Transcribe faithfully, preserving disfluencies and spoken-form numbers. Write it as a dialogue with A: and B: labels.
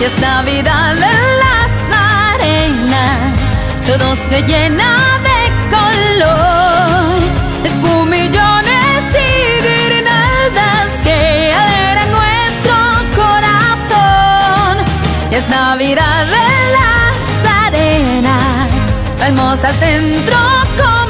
A: y es Navidad en las arenas, todo se llena de color, espumillones y guirnaldas que alegran nuestro corazón. Y es Navidad en las arenas, vamos al centro con